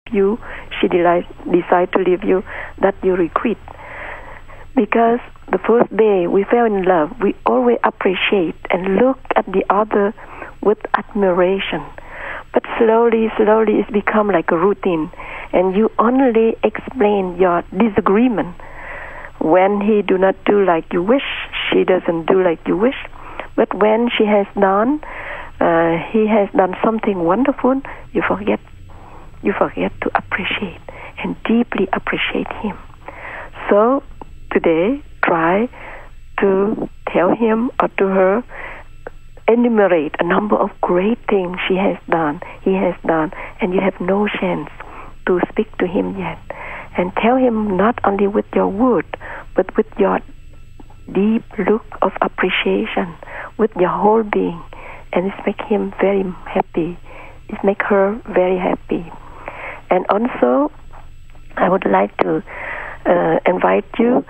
you, she decide to leave you, that you regret. Because the first day we fell in love, we always appreciate and look at the other with admiration. But slowly it's become like a routine, and you only explain your disagreement when he do not do like you wish, she doesn't do like you wish. But when he has done something wonderful, you forget to appreciate and deeply appreciate him. So today, try to tell him or to her, enumerate a number of great things he has done, and you have no chance to speak to him yet. And tell him not only with your word, but with your deep look of appreciation, with your whole being. And it makes him very happy. It makes her very happy. And also, I would like to invite you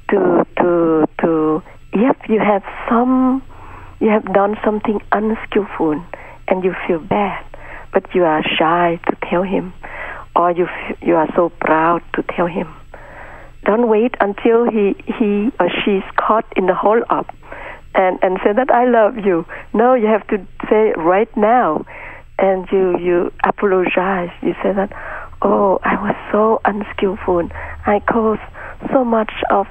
to if you have done something unskillful and you feel bad, but you are shy to tell him, or you are so proud to tell him. Don't wait until he or she's caught in the hold up and say that I love you. No, you have to say right now, and you apologize. You say that, oh, I was so unskillful. I caused so much of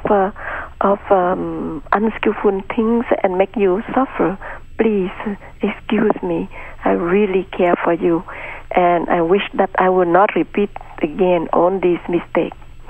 unskillful things and make you suffer. Please excuse me. I really care for you, and I wish that I will not repeat again on this mistake.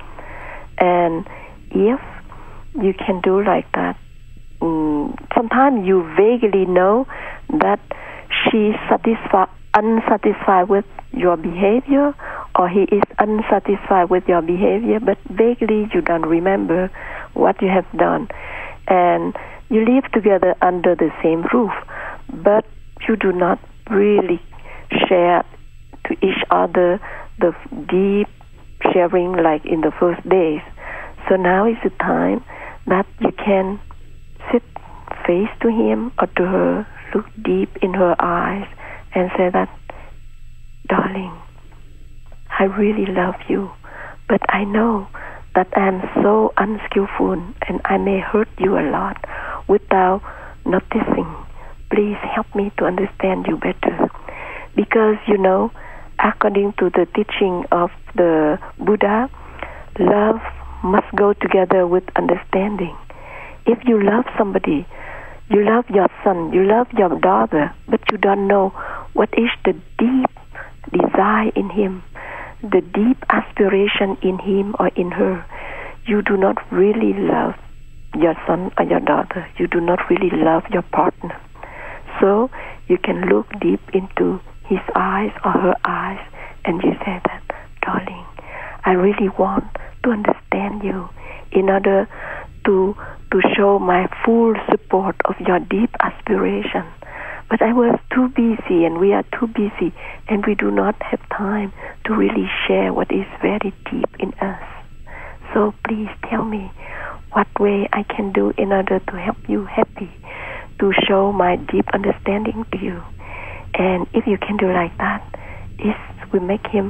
And if you can do like that, sometimes you vaguely know that she's unsatisfied with your behavior, or he is unsatisfied with your behavior, but vaguely you don't remember what you have done. And you live together under the same roof, but you do not really share to each other the deep sharing like in the first days. So now is the time that you can sit face to him or to her, look deep in her eyes and say that, darling, I really love you, but I know that I am so unskillful and I may hurt you a lot without noticing. Please help me to understand you better. Because, according to the teaching of the Buddha, love must go together with understanding. If you love somebody, you love your son, you love your daughter, but you don't know what is the deep desire in him, the deep aspiration in him or in her, you do not really love your son or your daughter. You do not really love your partner. So you can look deep into his eyes or her eyes and you say that, darling, I really want to understand you in order to show my full support of your deep aspiration. But I was too busy, and we are too busy, and we do not have time to really share what is very deep in us. So please tell me what way I can do in order to help you happy, to show my deep understanding to you. And if you can do like that, it will make him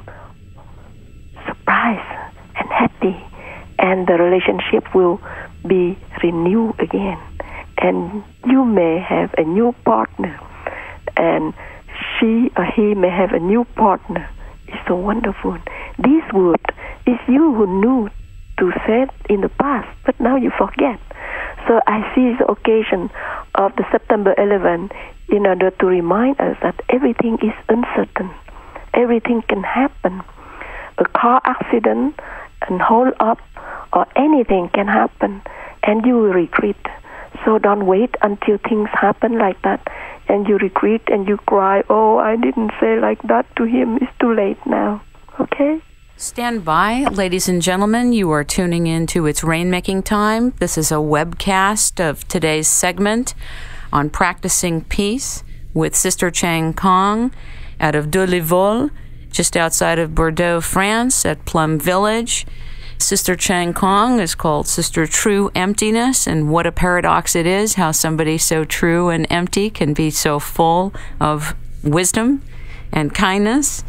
surprised and happy, and the relationship will be renewed again. And you may have a new partner, and she or he may have a new partner. It's so wonderful. This word is you who knew to say it in the past, but now you forget. So I see the occasion of the September 11 in order to remind us that everything is uncertain. Everything can happen. A car accident, and hold up, or anything can happen, and you will regret. So don't wait until things happen like that, and you regret and you cry, oh, I didn't say like that to him. It's too late now. Okay? Stand by, ladies and gentlemen. You are tuning in to It's Rainmaking Time. This is a webcast of today's segment on practicing peace with Sister Chan Khong out of De Livol, just outside of Bordeaux, France, at Plum Village. Sister Chan Khong is called Sister True Emptiness, and what a paradox it is how somebody so true and empty can be so full of wisdom and kindness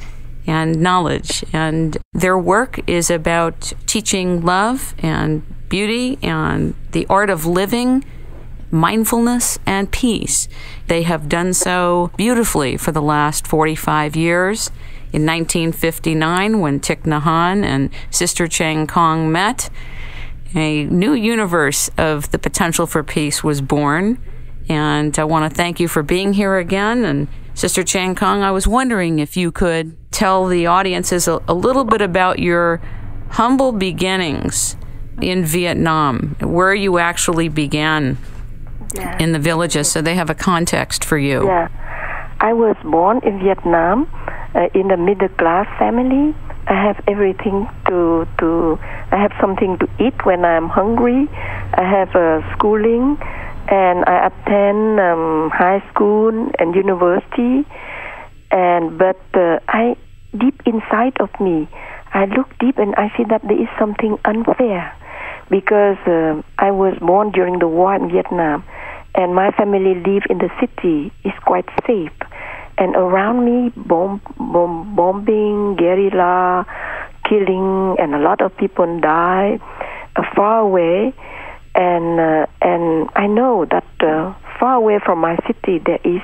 and knowledge. And their work is about teaching love and beauty and the art of living, mindfulness, and peace. They have done so beautifully for the last 45 years. In 1959, when Thich Nhat Hanh and Sister Chan Khong met, a new universe of the potential for peace was born. And I want to thank you for being here again. And Sister Chan Khong, I was wondering if you could tell the audiences a little bit about your humble beginnings in Vietnam, where you actually began in the villages, so they have a context for you. Yeah. I was born in Vietnam in a middle-class family. I have everything I have something to eat when I'm hungry. I have schooling, and I attend high school and university. But I, deep inside of me, I look deep and I see that there is something unfair, because I was born during the war in Vietnam, and my family live in the city. It's quite safe. And around me, bombing, guerrilla, killing, and a lot of people die far away. And I know that far away from my city there is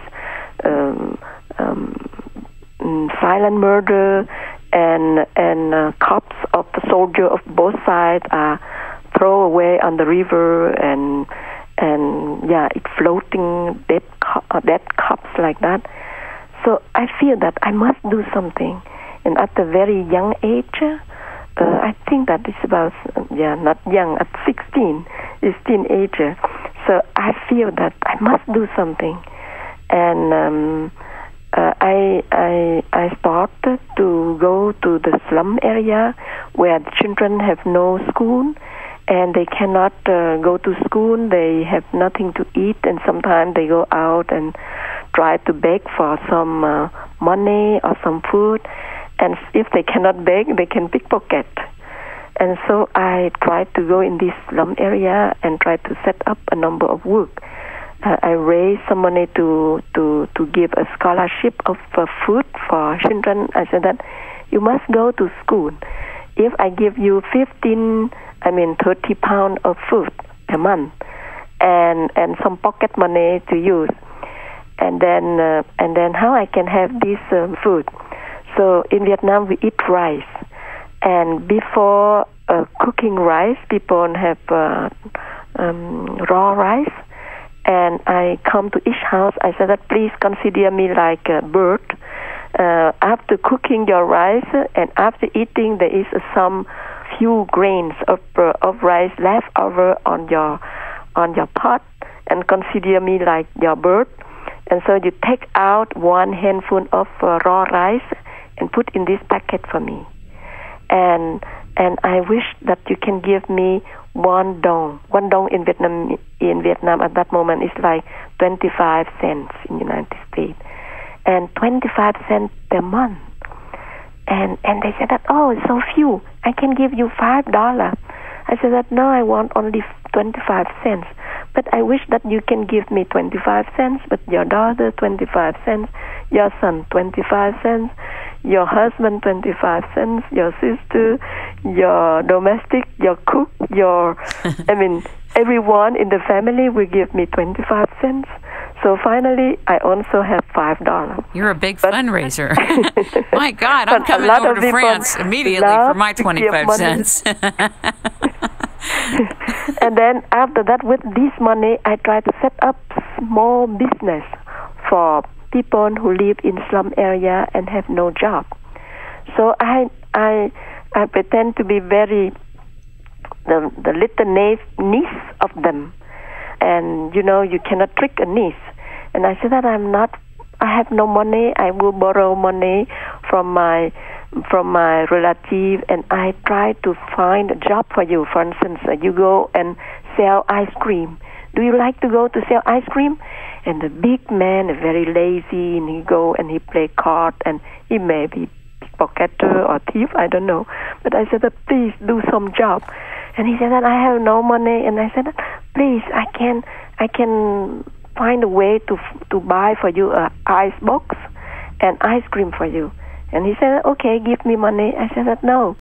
silent murder, and corpse of the soldier of both sides are thrown away on the river, and it's floating dead corpse like that. So I feel that I must do something. And at a very young age, I think that it's about, not young, at 16, it's teenager. So I feel that I must do something. And I started to go to the slum area where the children have no school, and they cannot go to school. They have nothing to eat, and sometimes they go out and try to beg for some money or some food. And if they cannot beg, they can pickpocket. And so I tried to go in this slum area and try to set up a number of work. I raised some money to give a scholarship of food for children. I said that you must go to school. If I give you 30 pounds of food a month, and some pocket money to use, and then how I can have this food. So in Vietnam we eat rice, and before cooking rice, people have raw rice. And I come to each house. I said that please consider me like a bird. After cooking your rice and after eating, there is some few grains of rice left over on your pot, and consider me like your bird. And so you take out one handful of raw rice and put in this packet for me. And I wish that you can give me one dong. One dong in Vietnam at that moment is like 25 cents in the United States, and 25 cents per month. And they said that, oh, it's so few. I can give you $5. I said that no, I want only 25 cents. But I wish that you can give me 25 cents, but your daughter 25 cents, your son 25 cents, your husband 25 cents, your sister, your domestic, your cook, everyone in the family will give me 25 cents. So finally, I also have $5. You're a big fundraiser. My God, I'm coming over to France immediately for my 25 cents. And then after that, with this money, I try to set up small business for people who live in slum area and have no job. So I pretend to be very the little niece of them, and you cannot trick a niece. And I said that I have no money. I will borrow money from my relative, and I try to find a job for you. For instance, you go and sell ice cream. Do you like to go to sell ice cream? And the big man is very lazy, and he go and he play cards, and he may be pocketer or thief, I don't know. But I said, please do some job. And he said that I have no money, and I said, please, I can find a way to buy for you a ice box and ice cream for you. And he said, okay, give me money. I said, no,